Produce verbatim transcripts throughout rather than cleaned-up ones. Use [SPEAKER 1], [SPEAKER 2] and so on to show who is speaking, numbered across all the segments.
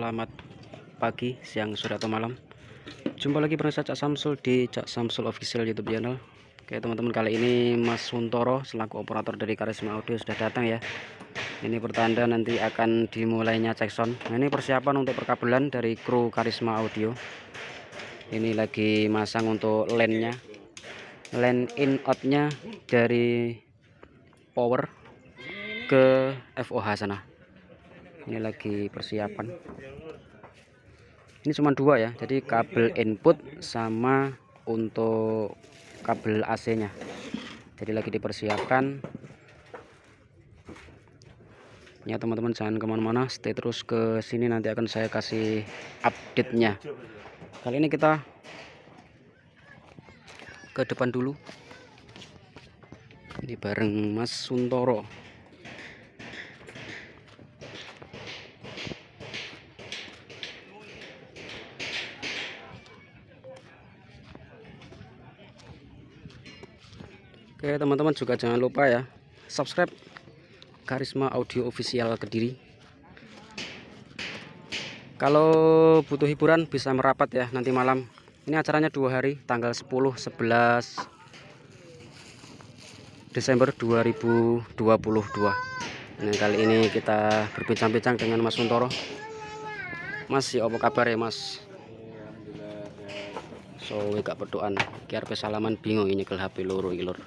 [SPEAKER 1] selamat pagi, siang, sore, atau malam. Jumpa lagi bersama Cak Samsul di Cak Samsul Official YouTube channel. Oke teman-teman, kali ini Mas Suntoro selaku operator dari Karisma Audio sudah datang ya. Ini pertanda nanti akan dimulainya cek sound. Nah, ini persiapan untuk perkabelan dari kru Karisma Audio. Ini lagi masang untuk LAN-nya, LAN in out-nya dari power ke F O H sana. Ini lagi persiapan. Ini cuma dua ya, jadi kabel input sama untuk kabel A C nya. Jadi lagi dipersiapkan ya teman-teman, jangan kemana-mana, stay terus ke sini, nanti akan saya kasih update nya. Kali ini kita ke depan dulu, ini bareng Mas Suntoro. Oke teman-teman, juga jangan lupa ya subscribe Karisma Audio Official Kediri. Kalau butuh hiburan bisa merapat ya nanti malam. Ini acaranya dua hari, tanggal sepuluh sebelas Desember dua ribu dua puluh dua. Nah, kali ini kita berbincang-bincang dengan Mas Suntoro. Mas, ya apa kabar ya Mas? So gak berdoaan kiar pesalaman bingung ini ke H P loro ilur.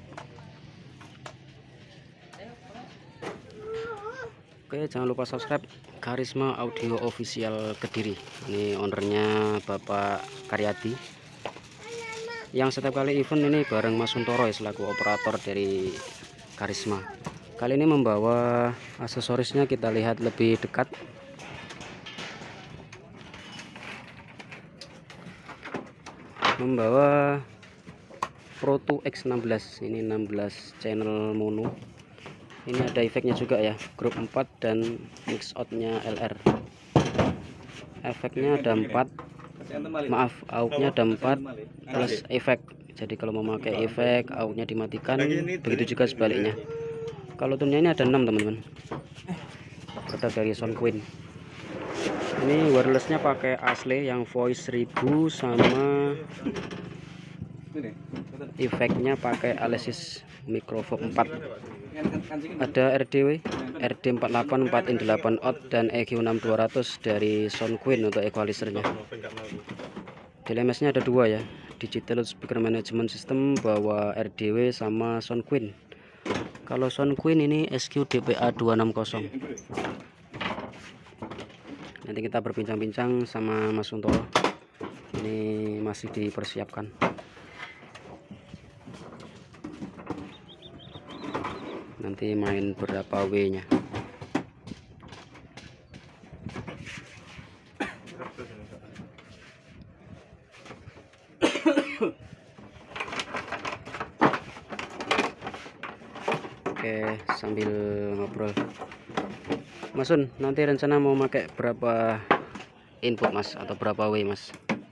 [SPEAKER 1] Oke, jangan lupa subscribe Karisma Audio Official Kediri. Ini ownernya Bapak Karyadi, yang setiap kali event ini bareng Mas Suntoro ya, selaku operator dari Karisma. Kali ini membawa aksesorisnya, kita lihat lebih dekat. Membawa Pro dua X enam belas, ini enam belas channel mono. Ini ada efeknya juga ya, grup empat dan mix outnya L R. Efeknya ada empat, maaf outnya ada empat plus efek. Jadi kalau mau pakai efek outnya dimatikan, begitu juga sebaliknya. Kalau tunnya ini ada enam teman-teman, produk dari Soundqueen. Ini wirelessnya pakai asli yang voice seribu, sama efeknya pakai Alesis Microphone empat. Ada R D W, R D empat puluh delapan, empat in delapan out, dan E Q enam dua ratus dari Soundqueen untuk equalizernya. D L M S nya ada dua ya, Digital Speaker Management System, bawa R D W sama Soundqueen. Kalau Soundqueen ini S Q D P A dua enam nol. Nanti kita berbincang-bincang sama Mas Suntoro. Ini masih dipersiapkan. Nanti main berapa W nya. Oke, sambil ngobrol, Mas Sun, nanti rencana mau pakai berapa input Mas, atau berapa W Mas?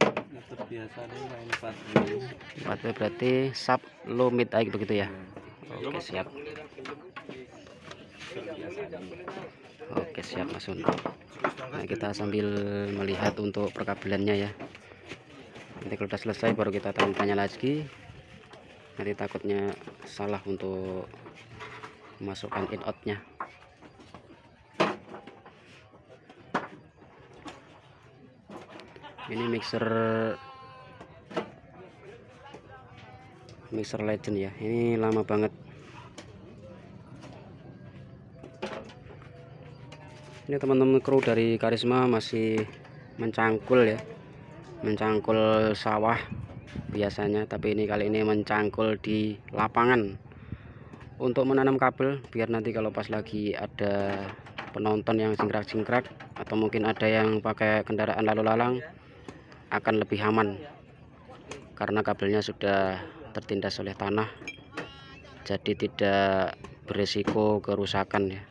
[SPEAKER 1] empat W berarti sub, low, mid, high begitu ya. Oke siap. Oke siap Mas Sun. Nah, kita sambil melihat untuk perkabelannya ya. Nanti kalau sudah selesai baru kita tanya-tanya lagi. Nanti takutnya salah untuk masukkan in out-nya. Ini mixer mixer legend ya. Ini lama banget. Ini teman-teman kru dari Karisma masih mencangkul ya, mencangkul sawah biasanya, tapi ini kali ini mencangkul di lapangan untuk menanam kabel, biar nanti kalau pas lagi ada penonton yang singkrak-singkrak atau mungkin ada yang pakai kendaraan lalu lalang akan lebih aman, karena kabelnya sudah tertindas oleh tanah, jadi tidak beresiko kerusakan ya.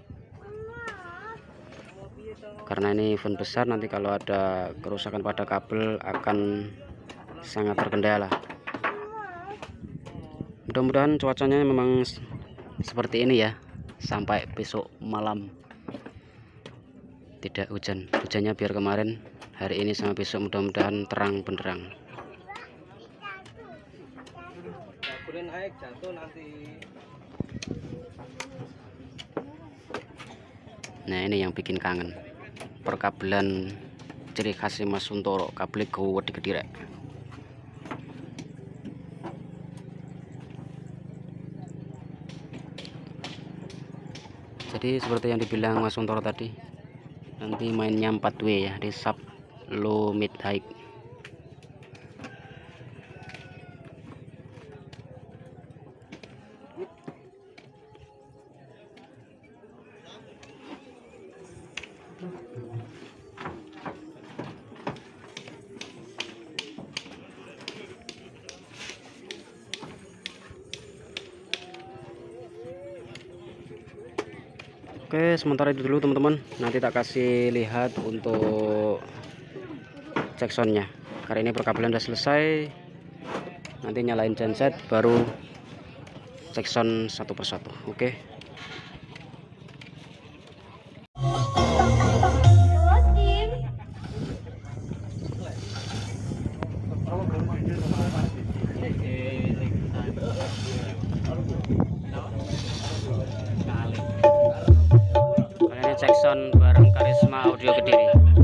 [SPEAKER 1] Karena ini event besar, nanti kalau ada kerusakan pada kabel akan sangat terkendala. Mudah-mudahan cuacanya memang seperti ini ya sampai besok malam. tidak hujan. Hujannya biar kemarin, hari ini sama besok mudah-mudahan terang benderang. Nah, ini yang bikin kangen, perkabelan ciri khas Mas Suntoro, kabel gowet Kediri. Jadi seperti yang dibilang Mas Suntoro tadi, nanti mainnya empat W ya, di sub, low, mid, high. Oke, sementara itu dulu teman-teman, nanti tak kasih lihat untuk cek soundnya. Karena ini perkabelan udah selesai, nanti nyalain genset baru cek sound satu persatu. Oke. Cek sound bareng Karisma Audio Kediri.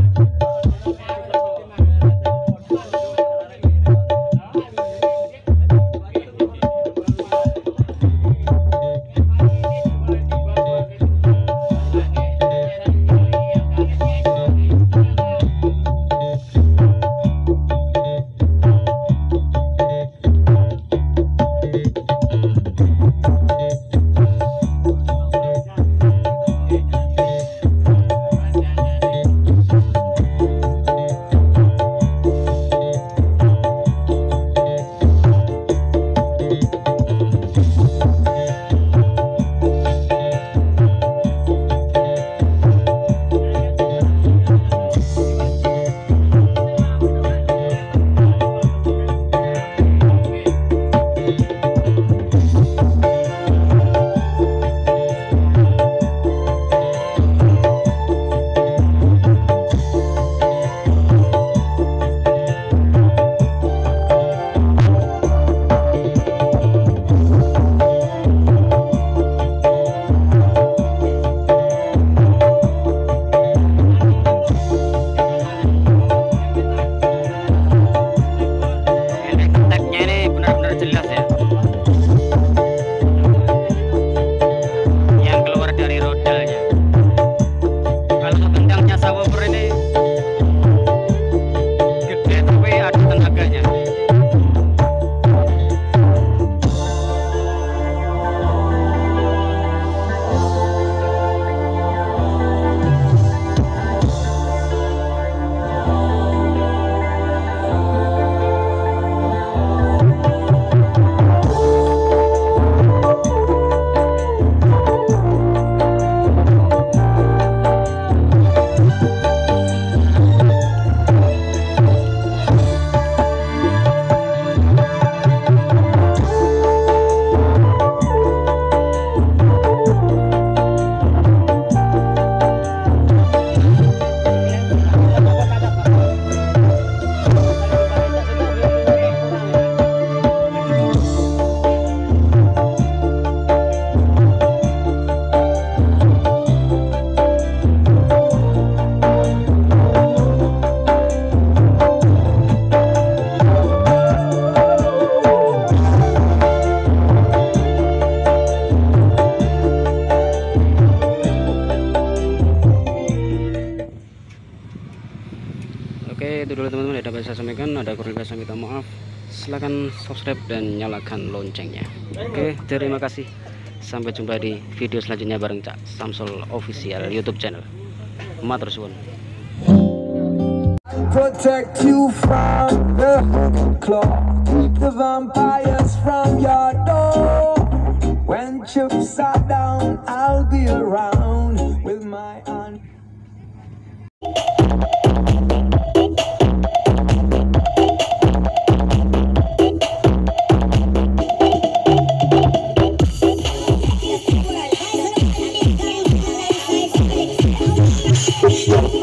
[SPEAKER 1] Oke, itu dulu teman-teman, ada bisa sampaikan, ada kurang bisa minta maaf. Silahkan subscribe dan nyalakan loncengnya. Oke, terima kasih. Sampai jumpa di video selanjutnya bareng Cak Samsul Official YouTube channel. Matur suwun.
[SPEAKER 2] Protect you from the claw, keep the vampires from your door. When chips are down, I'll be around with my aunt.
[SPEAKER 3] Yeah.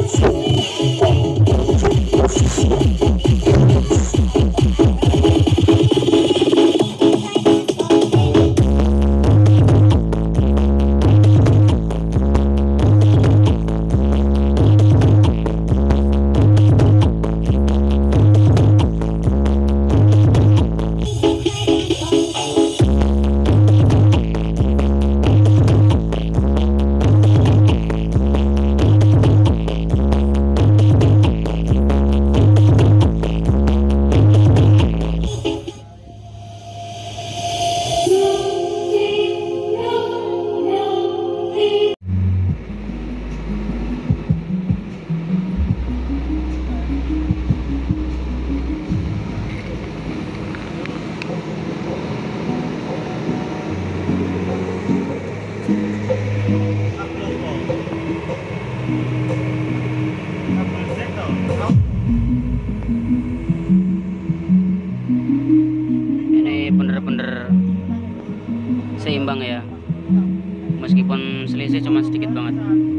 [SPEAKER 1] imbang ya, meskipun selisih cuma sedikit banget.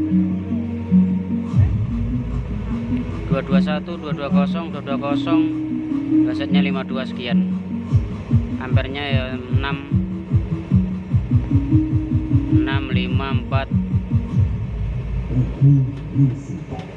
[SPEAKER 1] Dua dua satu, dua dua nol, dua dua nol, gasetnya lima dua sekian, ampernya ya enam enam lima empat.